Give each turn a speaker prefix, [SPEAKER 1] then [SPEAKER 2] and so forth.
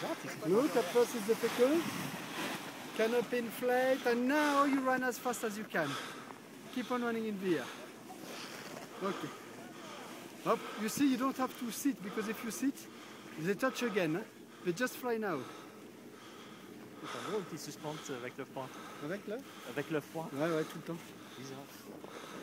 [SPEAKER 1] Look, at first it's difficult. Canopy inflate, and now you run as fast as you can. Keep on running in the air. Okay. Up. You see, you don't have to sit, because if you sit, they touch again. Hein? They just fly now.
[SPEAKER 2] C'est pas drôle qu'ils suspendent avec le froid.
[SPEAKER 1] Avec là?
[SPEAKER 2] Avec le froid.
[SPEAKER 1] Ouais, ouais, tout le temps.
[SPEAKER 2] Bizarre.